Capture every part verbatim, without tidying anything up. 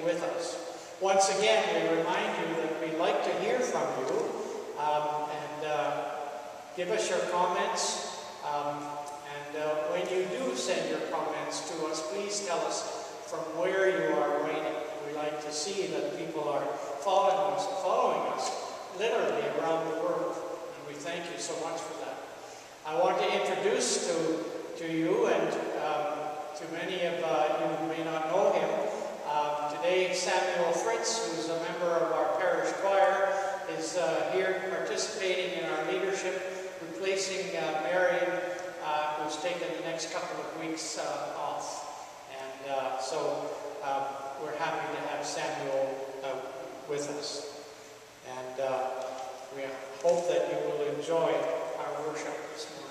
with us. Once again, we remind you that we like to hear from you, um, and uh, give us your comments. Um, and uh, when you do send your comments to us, please tell us from where you are writing. We like to see that people are following us, following us literally around the world, and we thank you so much for that. I want to introduce to, to you and um, to many of uh, you who may not know him. Um, today, Samuel Fritz, who's a member of our parish choir, is uh, here participating in our leadership, replacing uh, Marion, uh, who's taken the next couple of weeks uh, off. And uh, so um, we're happy to have Samuel uh, with us. And uh, we hope that you will enjoy our worship this morning.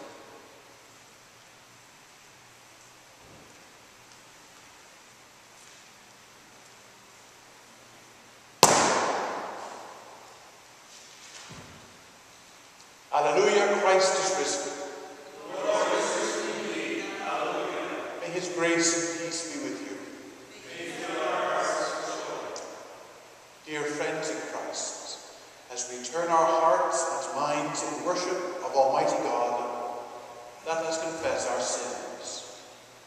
Alleluia, Christ is risen. The Lord is risen indeed. Alleluia. May his grace and peace be with you. May fill our hearts with joy. Dear friends in Christ, as we turn our hearts and minds in worship of Almighty God, let us confess our sins.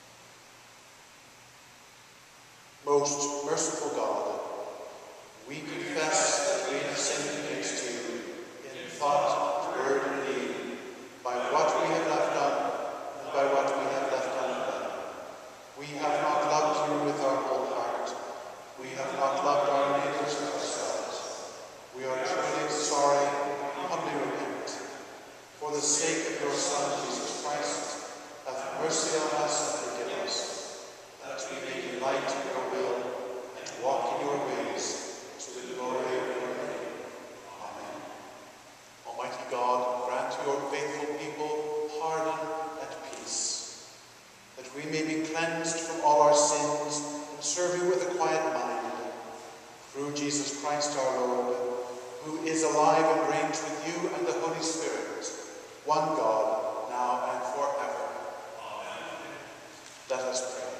Most merciful God, we confess that we have sinned against you in thought, word, and deed, by what we have left done, and by what we have left undone. We have not loved you with our whole heart. We have not loved our neighbors as ourselves. We are truly sorry and humbly repent. For the sake of your Son, Jesus Christ, have mercy on us and forgive us, that we may delight in your will and walk in your ways, to the glory of your name. Amen. Almighty God, grant your faithful people pardon and peace, that we may be cleansed from all our sins and serve you with a quiet mind. Through Jesus Christ our Lord, who is alive and reigns with you and the Holy Spirit, one God, now and forever. Amen. Let us pray.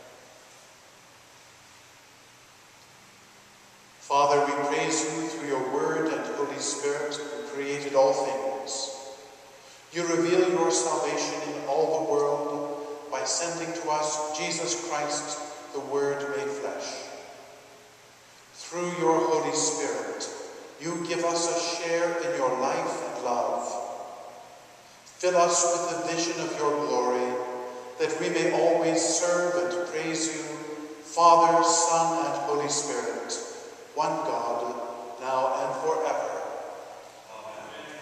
Father, we praise you through your word and Holy Spirit, who created all things. You reveal your salvation in all the world by sending to us Jesus Christ, the Word made flesh. Through your Holy Spirit, you give us a share in your life and love. Fill us with the vision of your glory, that we may always serve and praise you, Father, Son, and Holy Spirit, one God, now and forever. Amen.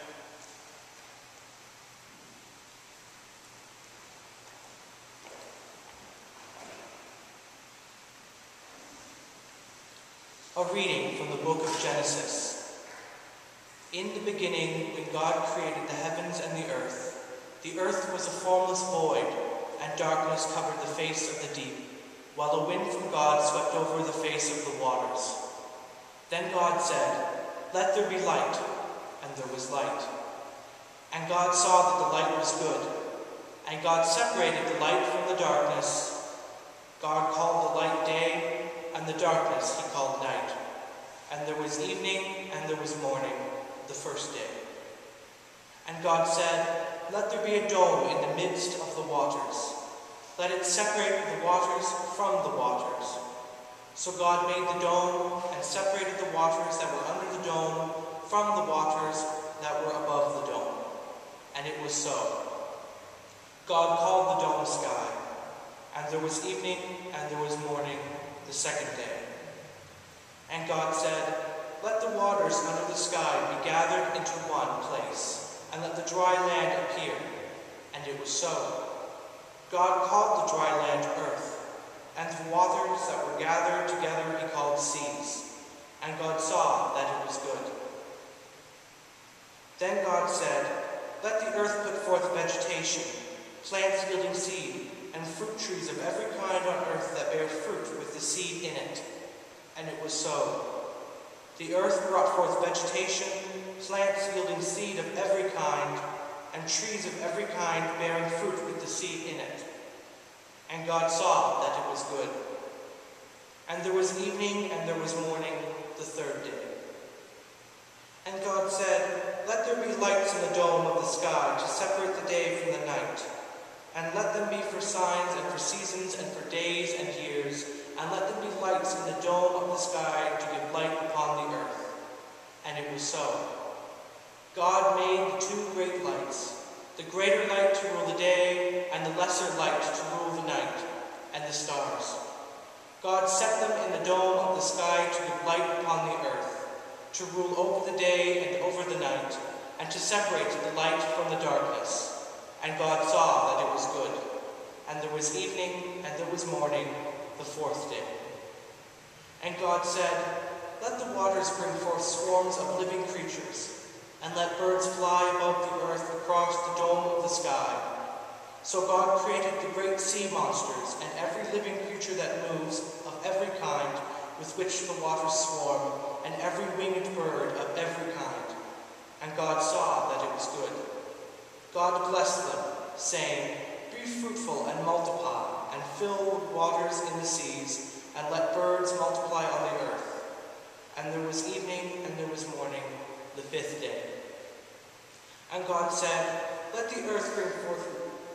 A reading from the book of Genesis. In the beginning, when God created the heavens and the earth, the earth was a formless void, and darkness covered the face of the deep, while a wind from God swept over the face of the waters. Then God said, "Let there be light," and there was light. And God saw that the light was good. And God separated the light from the darkness. God called the light day, and the darkness he called night. And there was evening, and there was morning, the first day. And God said, "Let there be a dome in the midst of the waters. Let it separate the waters from the waters." So God made the dome and separated the waters that were under the dome from the waters that were above the dome. And it was so. God called the dome sky. And there was evening and there was morning, the second day. And God said, "Let the waters under the sky be gathered into one place, and let the dry land appear." And it was so. God called the dry land earth, and the waters that were gathered together he called seas. And God saw that it was good. Then God said, "Let the earth put forth vegetation, plants yielding seed, and fruit trees of every kind on earth that bear fruit with the seed in it." And it was so. The earth brought forth vegetation, plants yielding seed of every kind, and trees of every kind bearing fruit with the seed in it. And God saw that it was good. And there was evening, and there was morning, the third day. And God said, "Let there be lights in the dome of the sky to separate the day from the night, and let them be for signs and for seasons and for days and years, and let them be lights in the dome of the sky to give light upon the earth." And it was so. God made the two great lights, the greater light to rule the day, and the lesser light to rule the night, and the stars. God set them in the dome of the sky to give light upon the earth, to rule over the day and over the night, and to separate the light from the darkness. And God saw that it was good. And there was evening, and there was morning, the fourth day. And God said, "Let the waters bring forth swarms of living creatures, and let birds fly above the earth across the dome of the sky." So God created the great sea monsters and every living creature that moves of every kind with which the waters swarm, and every winged bird of every kind. And God saw that it was good. God blessed them, saying, "Be fruitful and multiply, and fill the waters in the seas, and let birds multiply on the earth." And there was evening, and there was morning, the fifth day. And God said, "Let the earth bring forth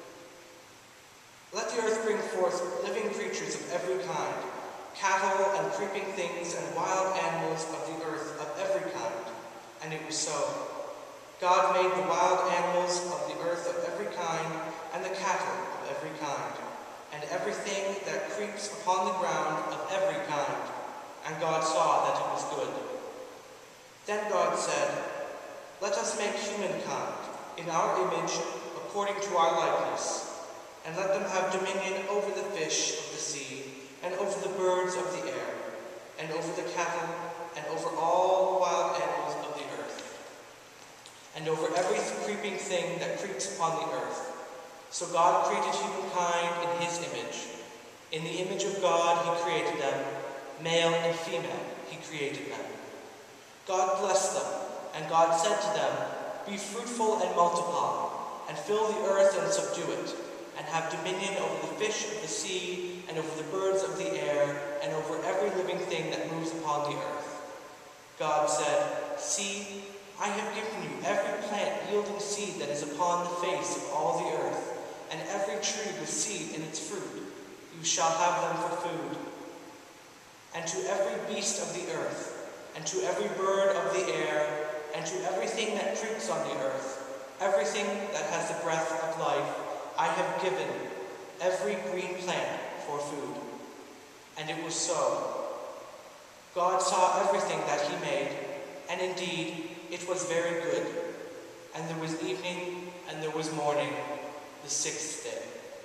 Let the earth bring forth living creatures of every kind, cattle and creeping things and wild animals of the earth of every kind." And it was so. God made the wild animals of the earth of every kind, and the cattle of every kind, and everything that creeps upon the ground of every kind. And God saw that it was good. Then God said, "Let us make humankind in our image, according to our likeness, and let them have dominion over the fish of the sea, and over the birds of the air, and over the cattle, and over all the wild animals of the earth, and over every creeping thing that creeps upon the earth." So God created humankind in his image. In the image of God he created them, male and female he created them. God blessed them, and God said to them, "Be fruitful and multiply, and fill the earth and subdue it, and have dominion over the fish of the sea, and over the birds of the air, and over every living thing that moves upon the earth." God said, "See, I have given you every plant yielding seed that is upon the face of all the earth, and every tree with seed in its fruit. You shall have them for food. And to every beast of the earth, and to every bird of the air, and to everything that creeps on the earth, everything that has the breath of life, I have given every green plant for food." And it was so. God saw everything that he made, and indeed it was very good. And there was evening, and there was morning, the sixth day.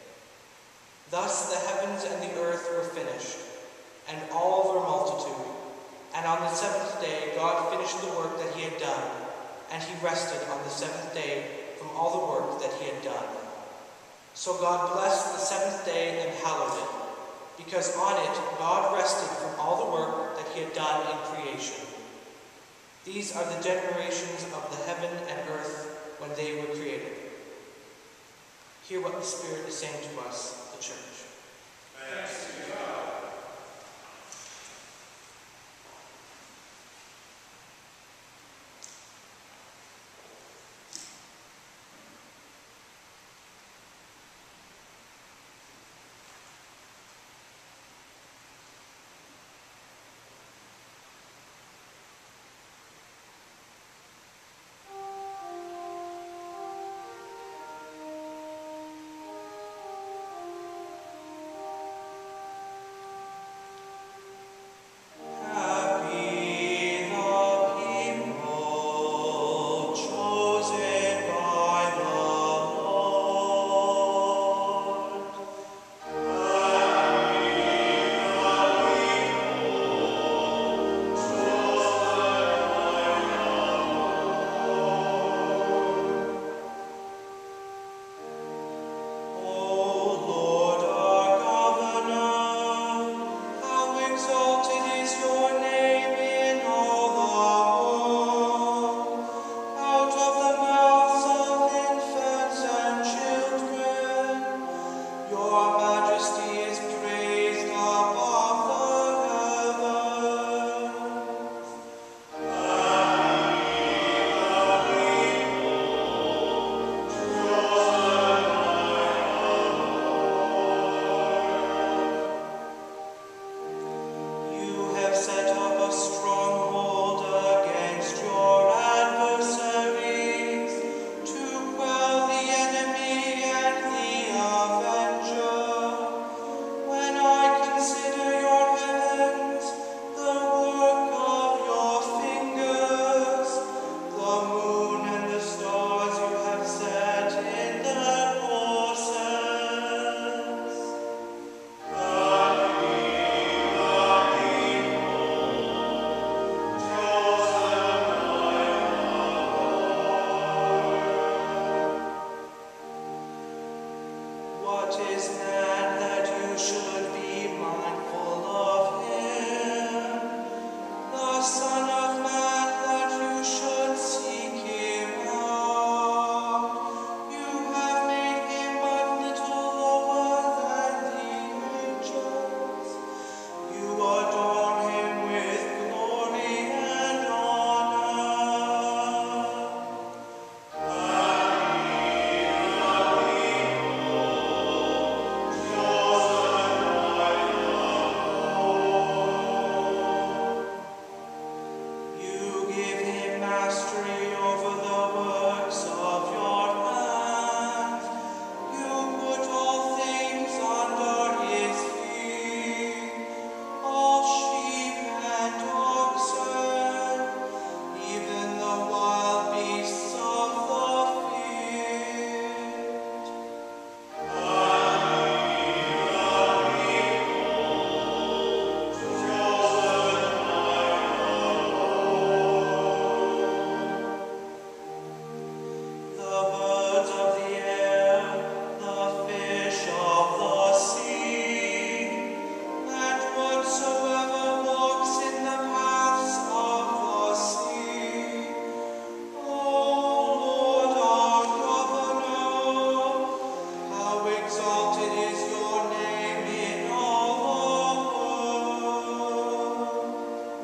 Thus the heavens and the earth were finished, and all their multitude. And on the seventh day God finished the work that he had done, and he rested on the seventh day from all the work that he had done. So God blessed the seventh day and hallowed it, because on it God rested from all the work that he had done in creation. These are the generations of the heaven and earth when they were created. Hear what the Spirit is saying to us, the church. Thanks be to God. What is man that you should be mindful of him? The Son of Man that you should seek him out. You have made him but little lower than the angels. You adorn him with glory and honor. You give him mastery over the works of your hands. You put all things under his feet, all sheep and oxen, even the wild beasts of the field. The birds of the air, the fish of the sea, and whatsoever walks in the paths of the sea. O Lord our Governor, how exalted is your name in all the world.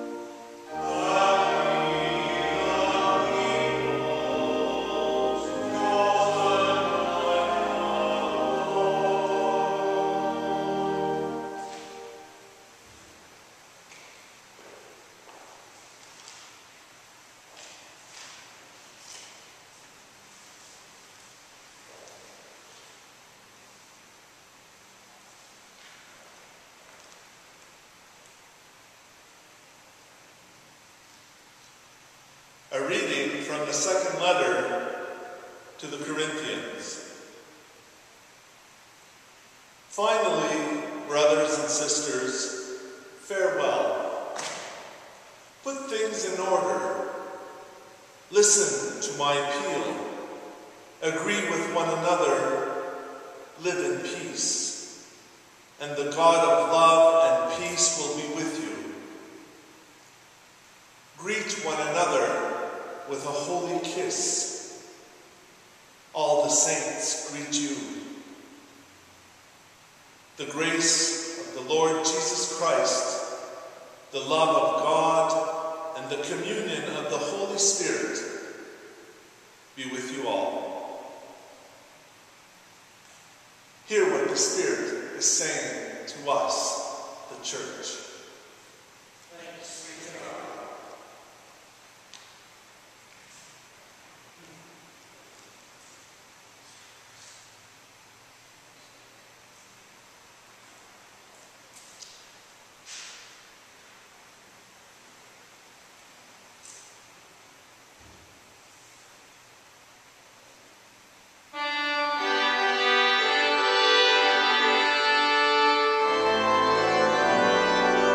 A reading from the second letter to the Corinthians. Finally, brothers and sisters, farewell. Put things in order. Listen to my appeal. Agree with one another. Live in peace. And the God of love and peace will be with you. Greet one another with a holy kiss. All the saints greet you. The grace of the Lord Jesus Christ, the love of God, and the communion of the Holy Spirit be with you all. Hear what the Spirit is saying to us, the church. Thank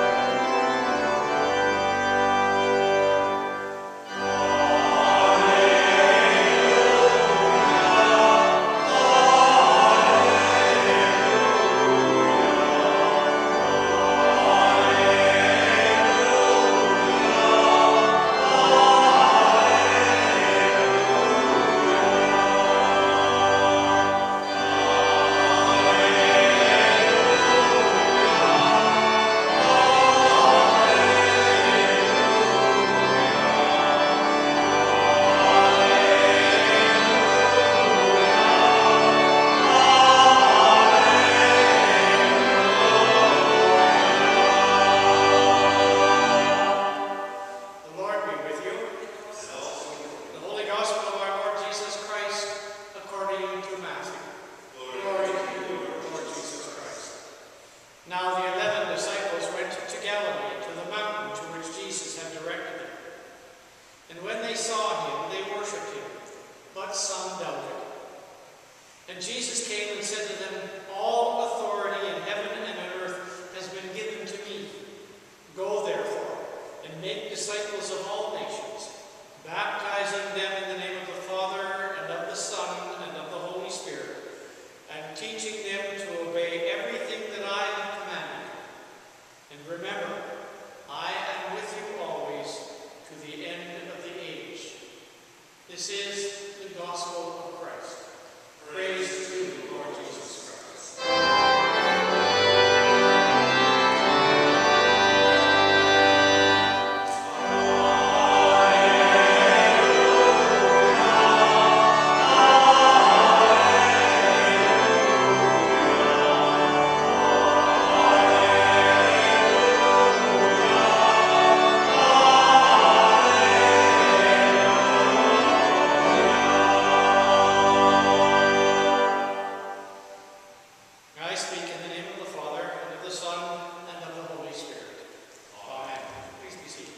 I speak in the name of the Father, and of the Son, and of the Holy Spirit. Amen. Please be seated.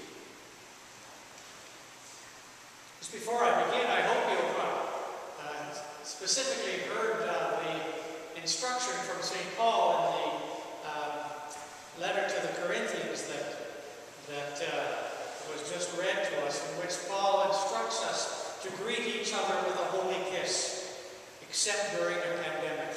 Just before I begin, I hope you've uh, uh, specifically heard uh, the instruction from Saint Paul in the uh, letter to the Corinthians that, that uh, was just read to us, in which Paul instructs us to greet each other with a holy kiss, except during a pandemic.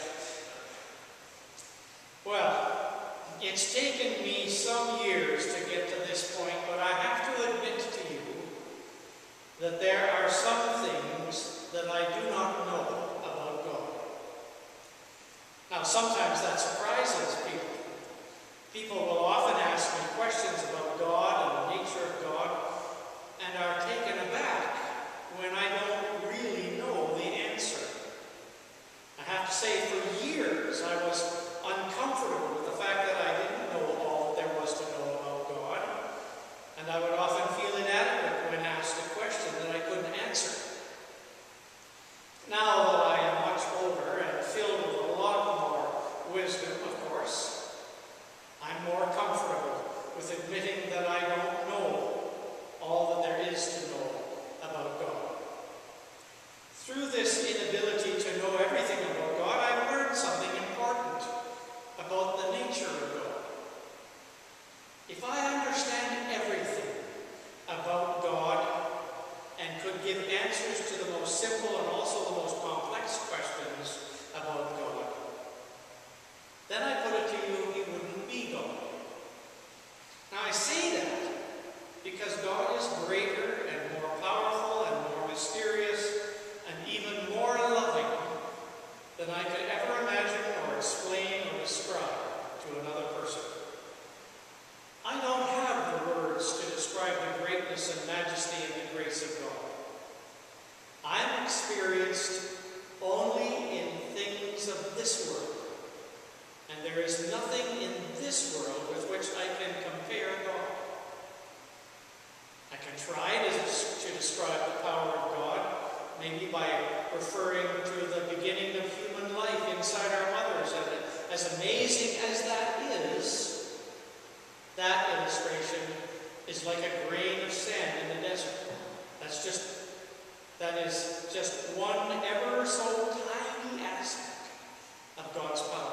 Well, it's taken me some years to get to this point, but I have to admit to you that there are some things that I do not know about God. Now, sometimes that surprises people. People will often ask me questions about God and the nature of God, and are taken aback when I don't really know the answer. I have to say, for years I was uncomfortable with the fact that I didn't know all that there was to know about God, and I would often feel inadequate when asked a question that I couldn't answer. Now that I am much older and filled with a lot more wisdom, of course, I'm more comfortable with admitting that I don't know all that there is to know about God. Through this inability to know everything about God, I've learned something important about the nature of God. If I understand everything about God and could give answers to the most simple and also the most complex questions about God, then I put it to you, he wouldn't be God. Now I say that because God is greater and more powerful and more mysterious and even more loving than I could ever imagine or explain or describe to another person. I don't have the words to describe the greatness and majesty and the grace of God. I'm experienced only in things of this world, and there is nothing in this world with which I can compare God. I can try to, to describe the power of God, maybe by referring to the beginning of human life inside our mothers. And as amazing as that is, that illustration is like a grain of sand in the desert. That's just, that is just one ever so tiny aspect of God's power.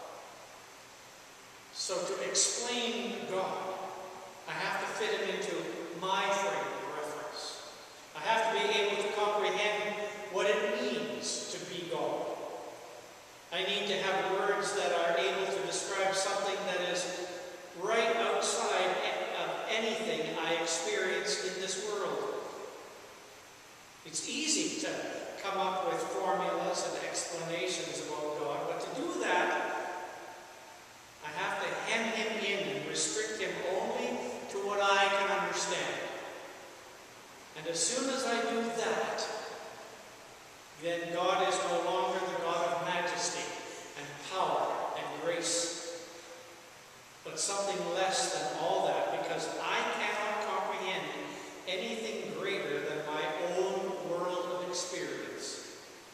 So to explain God, I have to fit him into my frame of reference. I have to be able to comprehend what it means to be God. I need to have words that are able to describe something that is right outside of anything I experience in this world. It's easy to come up with formulas and explanations about God, but to do that, I have to hem him in and restrict him only to what I can understand. And as soon as I do that, then God is no longer the God of majesty and power and grace, but something less than all that, because I cannot comprehend anything greater than my own world of experience.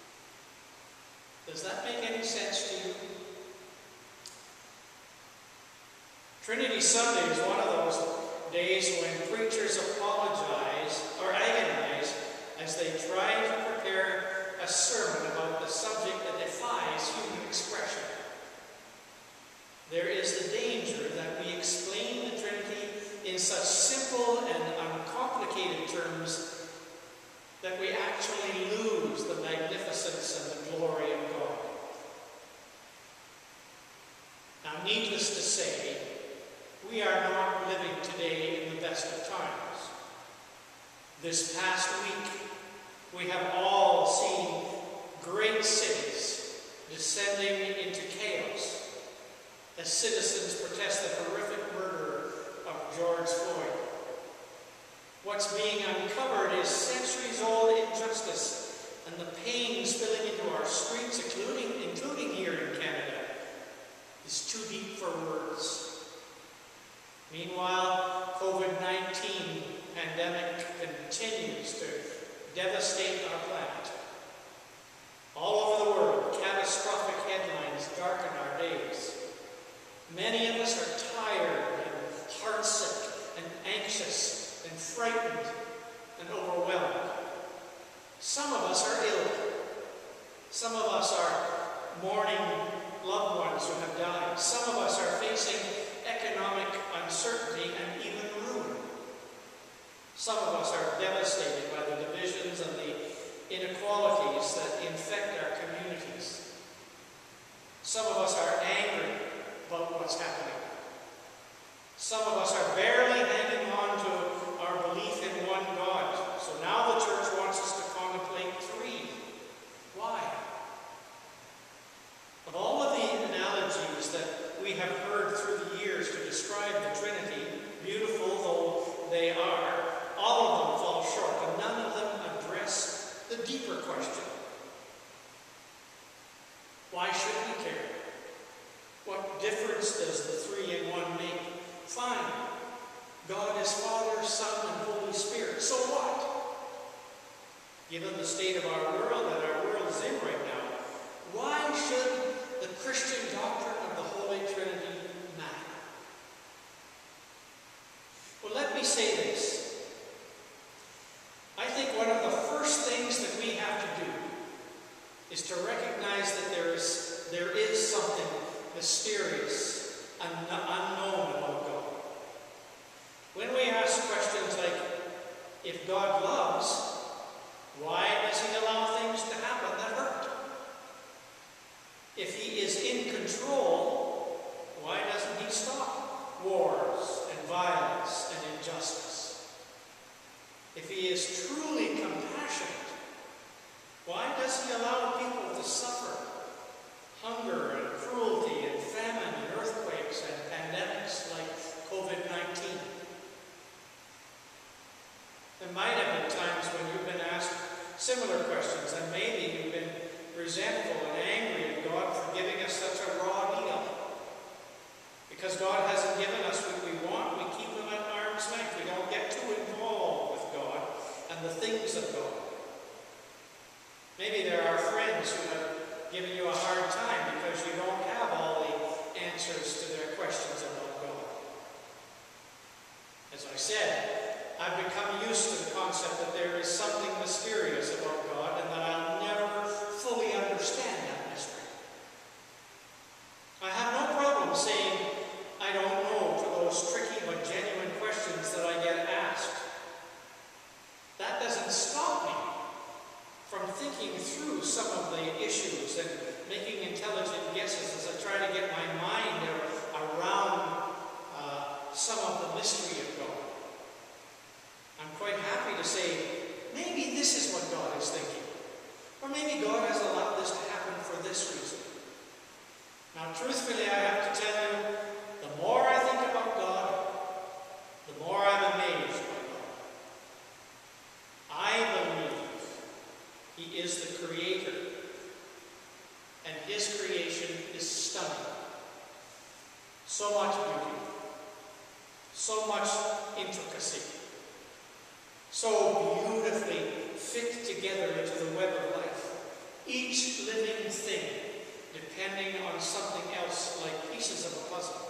Does that make any sense to you? Trinity Sunday is one of those days when preachers apologize or agonize as they try to prepare a sermon about the subject that defies human expression. There is the danger that we explain the Trinity in such simple and uncomplicated terms that we actually lose the magnificence and the glory of God. Now, needless to say, we are not living today in the best of times. This past week, we have all seen great cities descending into chaos as citizens protest the horrific murder of George Floyd. What's being uncovered is centuries-old injustice, and the pain spilling into our streets, including, including here in Canada, is too deep for words. Meanwhile, COVID nineteen pandemic continues to devastate our planet. All over the world, catastrophic headlines darken our days. Many of us are tired and heartsick and anxious and frightened and overwhelmed. Some of us are ill. Some of us are mourning loved ones who have died. Some of us are facing economic uncertainty and even ruin. Some of us are devastated by the divisions and the inequalities that infect our communities. Some of us are angry about what's happening. Some of us are barely hanging on to our belief in one God. So now the church wants us to contemplate three. Why? Of all of the analogies that we have heard through the years to describe the Trinity, beautiful though they are, all of them fall short, and none of them address the deeper question. Why should we care? What difference does the three in one make? Fine. God is Father, Son, and Holy Spirit. So what? Given the state of our world that our world is in right now, why should the Christian doctrine of the Holy Trinity matter? Well, let me say this. I think one of the first things that we have to do is to recognize that there is, there is something mysterious and unknown about God. When we ask questions like, if God loves, why does he allow things to happen that hurt? If he is in control, why doesn't he stop wars and violence and injustice? If he is truly compassionate, why does he allow people to suffer hunger and cruelty and famine and earthquakes and pandemics like COVID nineteen? There might have been times when you've been asked similar questions, and maybe you've been resentful and angry at God for giving us such a raw deal. Because God hasn't given us what we want, we keep him at arm's length. We don't get too involved with God and the things of God. Maybe there are friends who have given you a hard time because you don't have all the answers to their questions about God. As I said, I've become used to the concept that there is something mysterious about God and that I'll never fully understand that mystery. I have no problem saying I don't know to those tricky but genuine questions that I get asked. That doesn't stop me from thinking through some of the issues and making intelligent guesses as I try to get my mind around uh, some of the mystery of God. I'm quite happy to say, maybe this is what God is thinking. Or maybe God has allowed this to happen for this reason. Now, truthfully, I have to tell you, the more I think about God, the more I'm amazed by God. I believe he is the Creator, and his creation is stunning. So much beauty, so much intricacy, so beautifully fit together into the web of life. Each living thing depending on something else like pieces of a puzzle.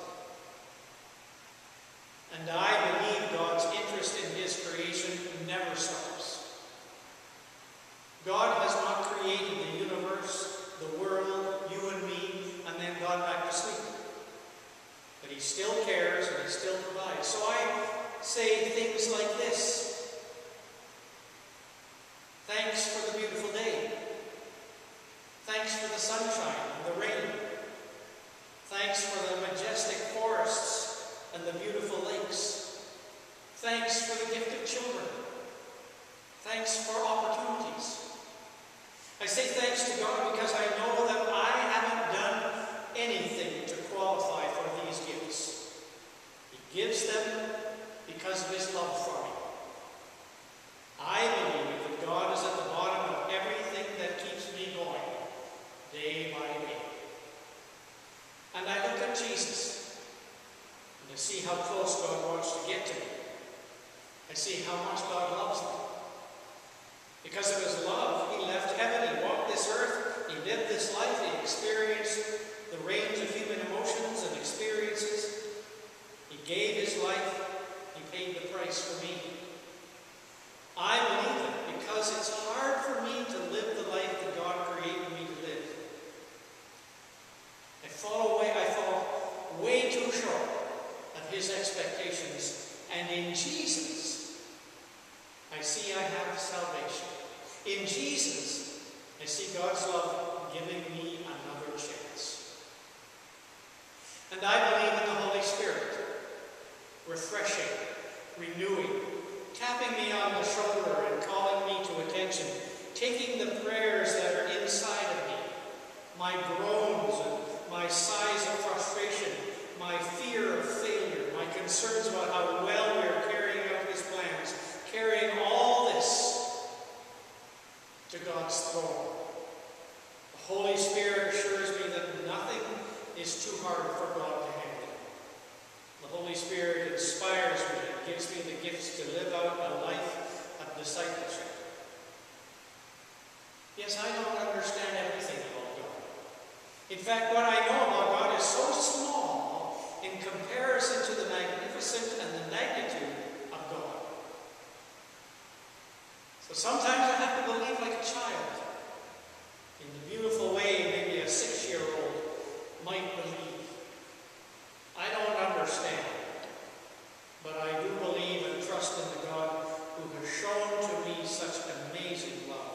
And I believe God's interest in his creation never stops. God has not created the universe, the world, you and me, and then gone back to sleep. But he still cares and he still provides. So I say things like this. Thanks for the beautiful day. Thanks for the sunshine and the rain. Thanks for the majestic forests and the beautiful lakes. Thanks for the gift of children. Thanks for opportunities. I say thanks to God because I know that I haven't done anything to qualify for these gifts. He gives them because of his love for me. I believe that God is at the bottom of everything that keeps me going, day by day. And I look at Jesus, and I see how close God wants to get to me. I see how much God loves me. Because of his love, he left heaven, he walked this earth, he lived this life, he experienced the range of human emotions and experienced short of his expectations. And in Jesus, I see I have salvation. In Jesus, I see God's love giving me another chance. And I believe in the Holy Spirit, refreshing, renewing, tapping me on the shoulder and calling me to attention, taking the prayers that are inside of me, my groans and my sighs of frustration, my fear of failure, my concerns about how well we are carrying out his plans, carrying all this to God's throne. The Holy Spirit assures me that nothing is too hard for God to handle. The Holy Spirit inspires me and gives me the gifts to live out a life of discipleship. Yes, I don't understand everything about God. In fact, what I know about God is so small in comparison to the magnificence and the magnitude of God. So sometimes I have to believe like a child, in the beautiful way maybe a six-year-old might believe. I don't understand, but I do believe and trust in the God who has shown to me such amazing love.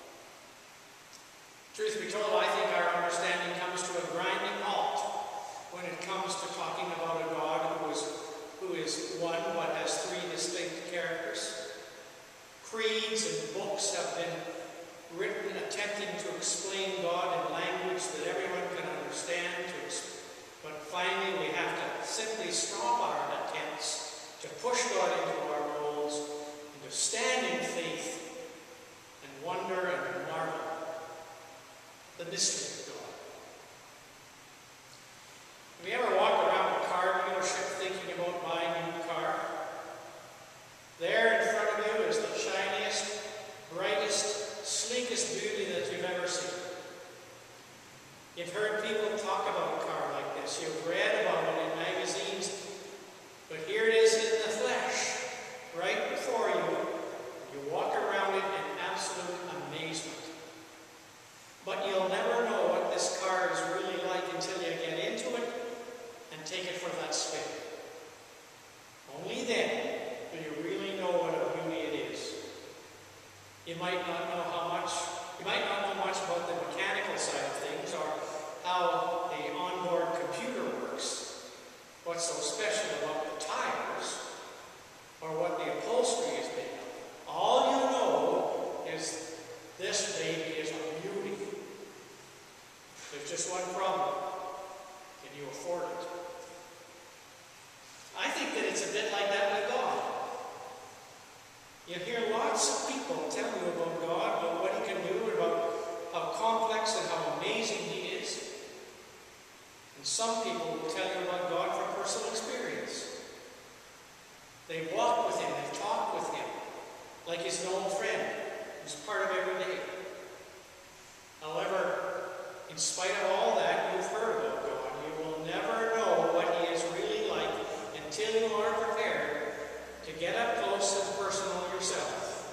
Truth be told, I think our understanding comes to a grinding halt when it comes to talking about a God who is, who is one but has three distinct characters. Creeds and books have been written attempting to explain God in language that everyone can understand, to but finally we have to simply stop our attempts to push God into our roles and to stand in faith and wonder and marvel the mystery of God. Have you ever walked around a car dealership thinking about buying a new car? There in front of you is the shiniest, brightest, sleekest beauty that you've ever seen. You've heard people talk about a car like this. You've read about it in magazines. But here it is in the flesh, right before you. You walk around it in absolute amazement. But you'll never know what this car is really like until you get into it and take it for that spin. Only then do you really know what a beauty it is. You might not know how much, you might not know much about the mechanical side of things or how the onboard computer works, what's so special about the tires, or what the upholstery is made of. All you know is this baby is a beauty. There's just one problem. Can you afford it? I think that it's a bit like that with God. You hear lots of people tell you about God, about what he can do, about how complex and how amazing he is. And some people will tell you about God from personal experience. They walk with him, they talk with him, like he's an old friend who's part of every day. However, in spite of all that you've heard about God, you will never know what he is really like until you are prepared to get up close and personal yourself.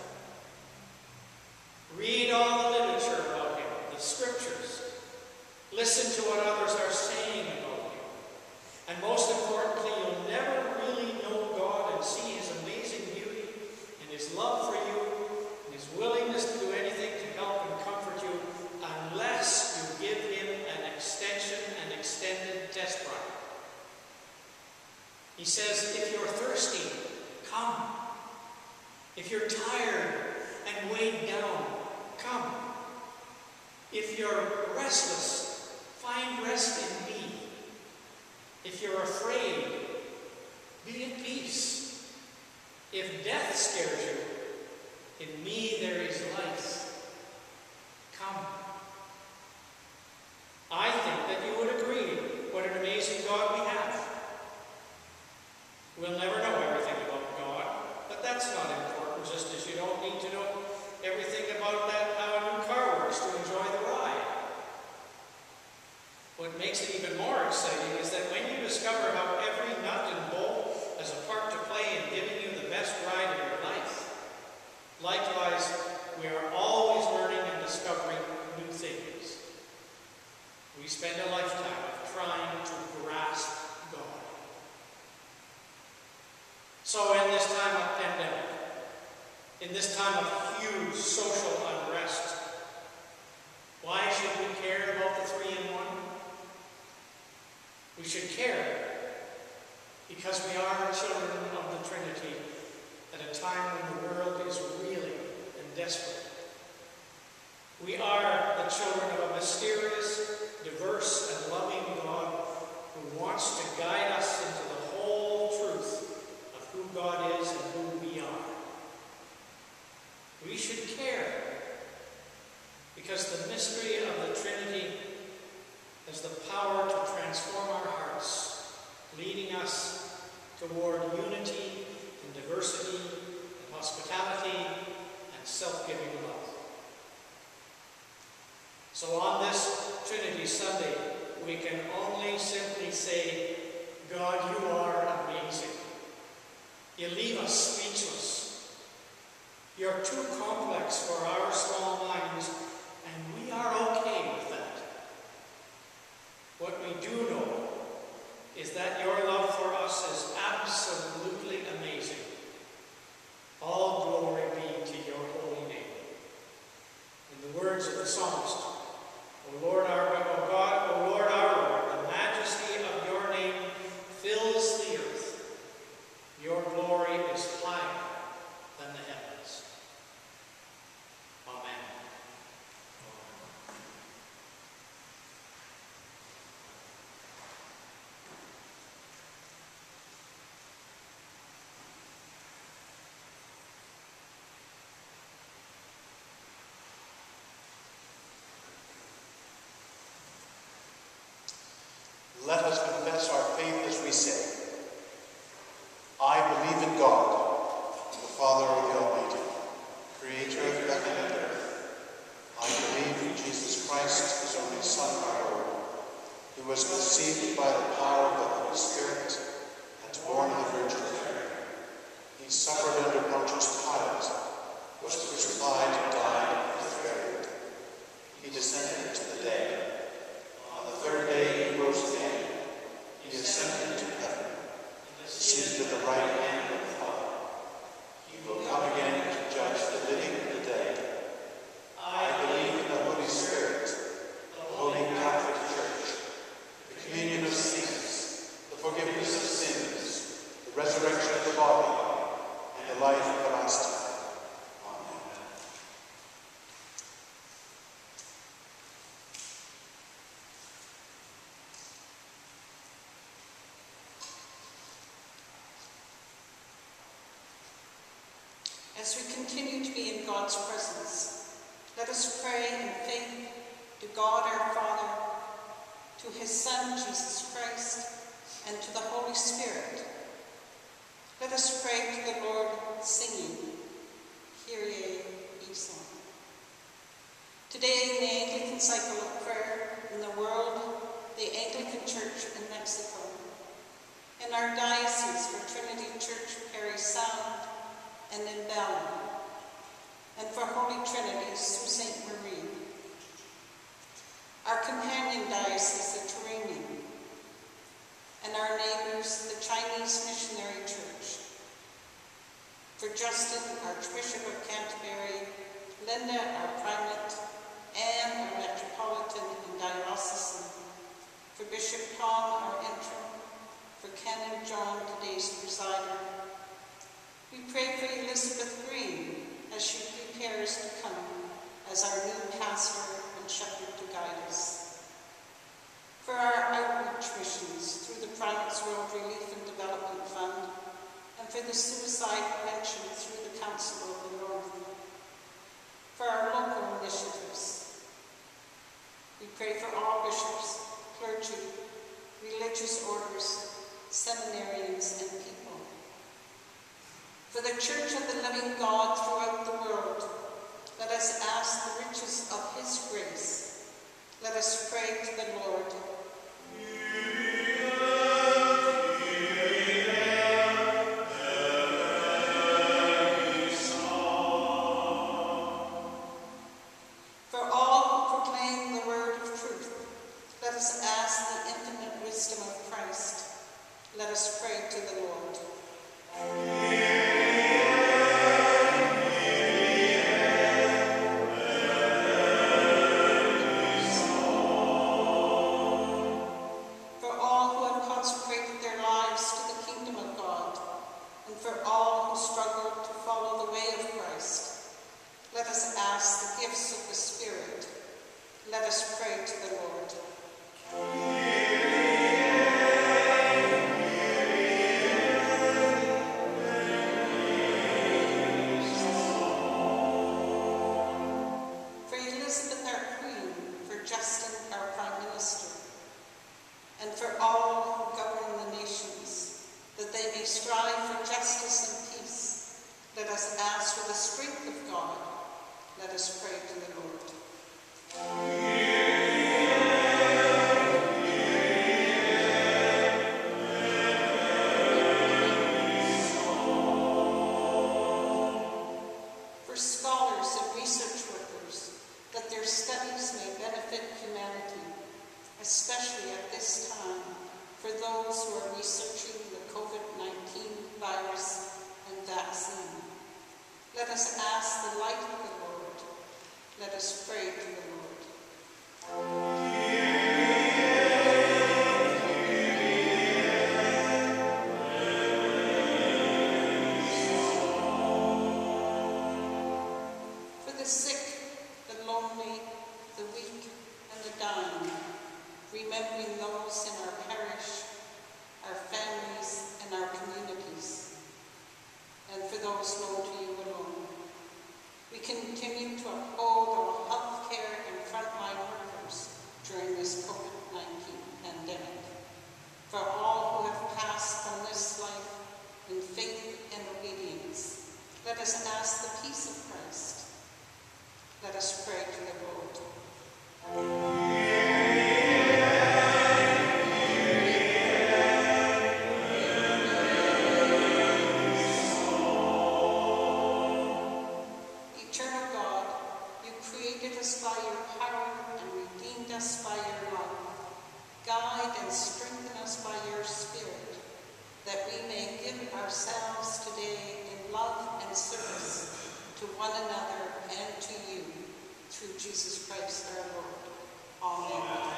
Read all the literature about him, the scriptures. Listen to what others are saying about him. And most importantly, you'll never really know God and see his amazing beauty and his love for you and his willingness to do anything to help and comfort you unless you give him an extension, an extended test run. He says, if you're thirsty, come. If you're tired and weighed down, come. If you're restless, find rest in me. If you're afraid, be at peace. If death scares you, in me there is life. Come. I think that you would agree what an amazing God we have. We'll never know everything about God, but that's not important, just as you don't need to know everything about that, how a new car works to enjoy the ride. What makes it even more exciting is that when you discover how every nut and bolt has a part to play in giving you the best ride of your life, likewise, we are always learning and discovering new things. We spend a lifetime of trying to grasp God. So in this time of pandemic, in this time of huge social unrest, why should we care about the three in one? We should care because we are children of the Trinity at a time when the world is reeling and desperate. We are the children of a mysterious, diverse, and loving God who wants to guide us into the whole truth of who God is and who we are. We should care because the mystery of the Trinity has the power to transform our hearts, leading us toward unity and diversity and hospitality and self-giving love. So on this Trinity Sunday, we can only simply say, God, you are amazing. You leave us speechless. You're too complex for our small minds, and we are okay with that. What we do know is that your love for us is absolutely amazing. All glory be to your holy name. In the words of the psalmist, O Lord our O God, O Lord our Lord, the majesty of your name fills the earth. Your glory is higher than the heavens. Amen. Let us confess our faith as we say, I believe in God, the Father of the Almighty, creator of heaven and earth. I believe in Jesus Christ, his only Son, our Lord, who was conceived by the power of the Holy Spirit and born of the Virgin Mary. He suffered under Pontius Pilate, was crucified, died, and was buried. He descended into the dead. On the third day he rose again. He ascended into heaven, seated at the right hand of the Father. He will come again to judge the living and the dead. I believe in the Holy Spirit, the Holy Catholic Church, the communion of saints, the forgiveness of sins, the resurrection of the body, and the life everlasting. As we continue to be in God's presence, let us pray in faith to God our Father, to his Son, Jesus Christ, and to the Holy Spirit. Let us pray to the Lord, singing, Kyrie eleison. Today, in the Anglican cycle of prayer in the world, the Anglican Church in Mexico, in our diocese for Trinity Church, Perry Sound, and in Bellon, and for Holy Trinity, Sault Ste. Marie, our companion diocese, the Turini, and our neighbors, the Chinese Missionary Church, for Justin, Archbishop of Canterbury, Linda, our primate, Anne, our metropolitan and diocesan, for Bishop Tom, our interim, for Ken and John, today's presider. We pray for Elizabeth Green as she prepares to come as our new pastor and shepherd to guide us. For our outreach missions through the Province World Relief and Development Fund, and for the suicide prevention through the Council of the North. For our local initiatives, we pray for all bishops, clergy, religious orders, seminarians, and people. For the Church of the living God throughout the world, let us ask the riches of his grace. Let us pray to the Lord. For all who proclaim the word of truth, let us ask the infinite wisdom of Christ. Let us pray to the Lord. for all who govern the nations, that they may strive for justice and peace. Let us ask for the strength of God. Let us pray to the Lord. For scholars and research workers, that their studies may benefit humanity, especially at this time, for those who are researching the COVID nineteen virus and vaccine. Let us ask the light of the Lord. Let us pray to the Lord. For the sick, the lonely, the weak, and the dying, remembering those in our parish, our families, and our communities, and for those known to you alone. We continue to uphold all health care and frontline workers during this COVID nineteen pandemic. For all who have passed from this life in faith and obedience, let us ask the peace of Christ. Let us pray to the Lord. Eternal God, you created us by your power and redeemed us by your love. Guide and strengthen us by your Spirit, that we may give ourselves today in love and service to one another and to you, through Jesus Christ our Lord. Amen.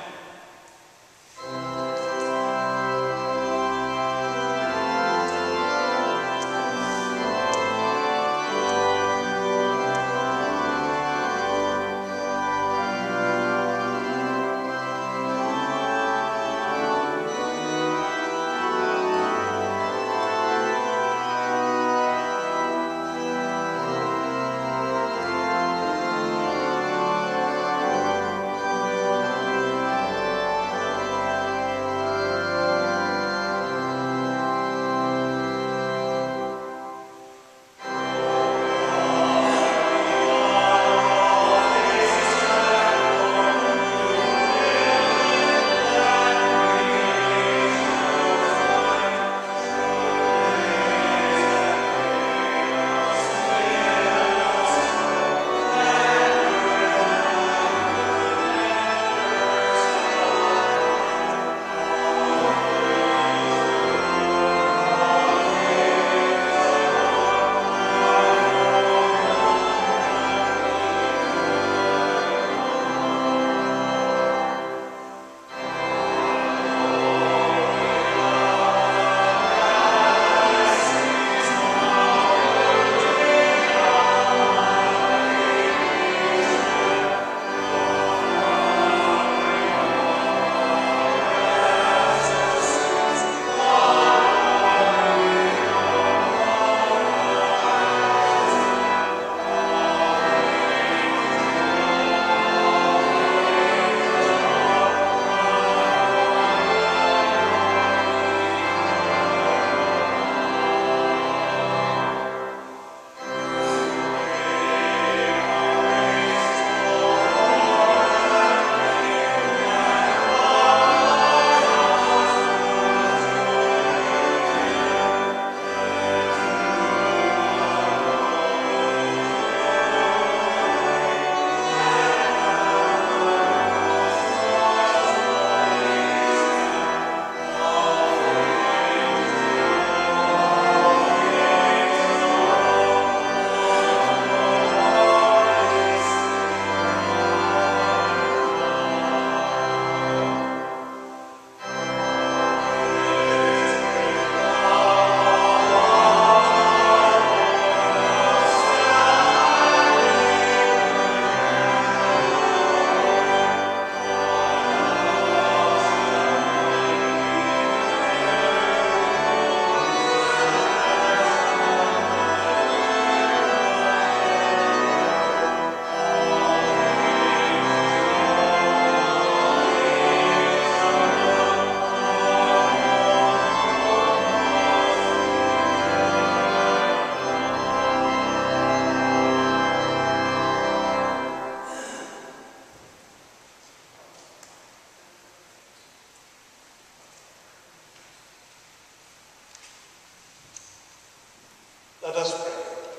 Let us pray.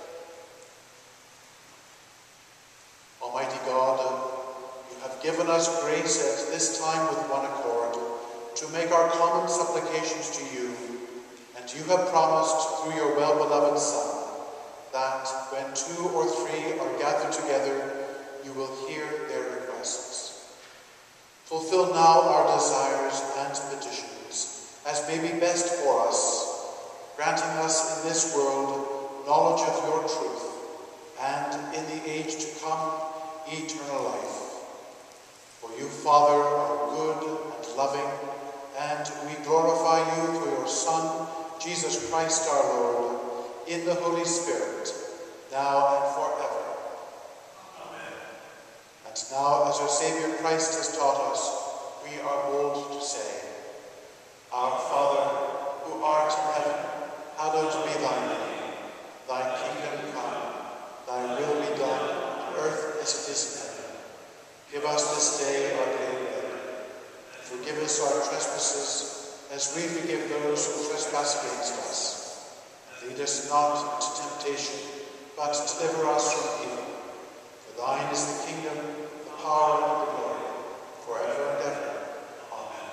Almighty God, you have given us grace at this time with one accord to make our common supplications to you, and you have promised through your well-beloved Son that when two or three are gathered together, you will hear their requests. Fulfill now our desires and petitions, as may be best for us, granting us in this world knowledge of your truth, and in the age to come, eternal life. For you, Father, are good and loving, and we glorify you through your Son, Jesus Christ our Lord, in the Holy Spirit, now and forever. Amen. And now, as our Saviour Christ has taught us, we are bold to say, Our Father, who art in heaven, hallowed be thy name. Thy kingdom come, thy will be done, on earth as it is in heaven. Give us this day our daily bread, and forgive us our trespasses, as we forgive those who trespass against us. Lead us not into temptation, but deliver us from evil. For thine is the kingdom, the power, and the glory, forever and ever. Amen.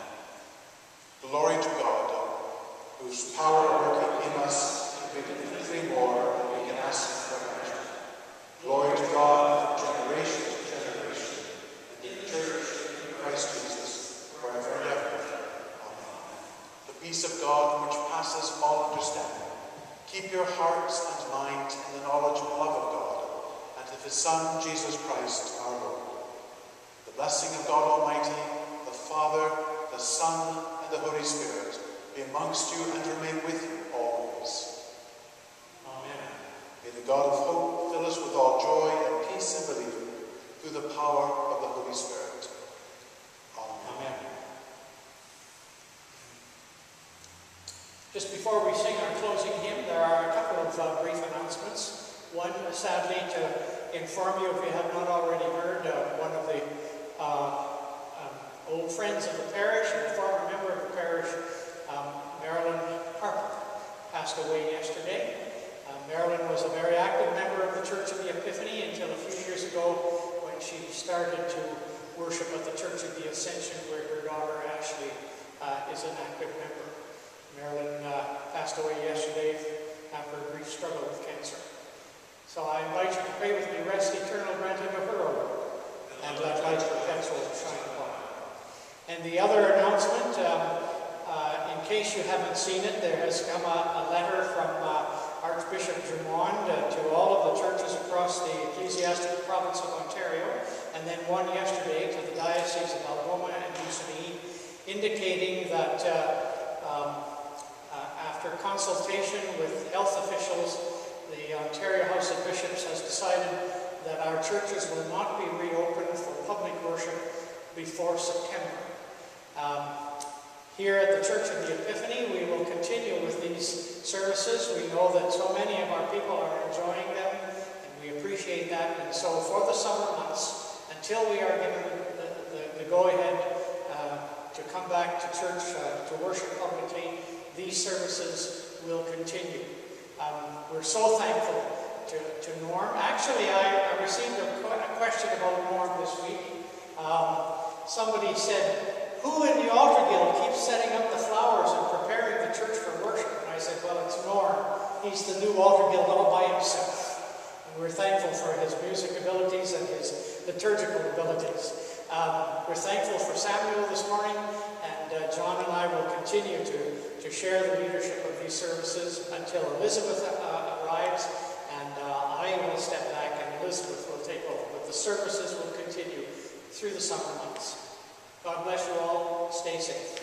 Glory to God, whose power working in us can do infinitely more than we can ask for imagine. Glory to God from generation to generation, and in the church in Christ Jesus, forever and ever. Amen. The peace of God, which passes all understanding, keep your hearts and minds in the knowledge and love of God, and of his Son, Jesus Christ, our Lord. The blessing of God Almighty, the Father, the Son, and the Holy Spirit be amongst you and remain with you always. Amen. May the God of hope fill us with all joy and peace in believing, through the power of the Holy Spirit. Amen. Amen. Just before we sing our closing hymn, there are a couple of uh, brief announcements. One, sadly, to inform you, if you have not already heard, uh, one of the uh, um, old friends of the parish and former member of the parish, um, Marilyn Harper, passed away yesterday. Uh, Marilyn was a very active member of the Church of the Epiphany until a few years ago when she started to worship at the Church of the Ascension, where her daughter Ashley uh, is an active member. Marilyn uh, passed away yesterday after a brief struggle with cancer. So I invite you to pray with me, rest eternal granting of her, O Lord, and let light perpetual shine upon her. And the other announcement, um, uh, in case you haven't seen it, there has come a, a letter from uh, Archbishop Drummond uh, to all of the churches across the ecclesiastical province of Ontario, and then one yesterday to the Diocese of Algoma and Moosonee, indicating that uh, um, After consultation with health officials, the Ontario House of Bishops has decided that our churches will not be reopened for public worship before September. Um, here at the Church of the Epiphany, we will continue with these services. We know that so many of our people are enjoying them, and we appreciate that. And so for the summer months, until we are given the, the, the go-ahead uh, to come back to church uh, to worship publicly, these services will continue. Um, we're so thankful to, to Norm. Actually, I, I received a, a question about Norm this week. Um, somebody said, who in the altar guild keeps setting up the flowers and preparing the church for worship? And I said, well, it's Norm. He's the new altar guild all by himself. And we're thankful for his music abilities and his liturgical abilities. Um, we're thankful for Samuel this morning, and uh, John and I will continue to to share the leadership of these services until Elizabeth uh, arrives, and uh, I will step back and Elizabeth will take over. But the services will continue through the summer months. God bless you all. Stay safe.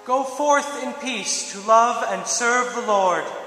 Go forth in peace to love and serve the Lord.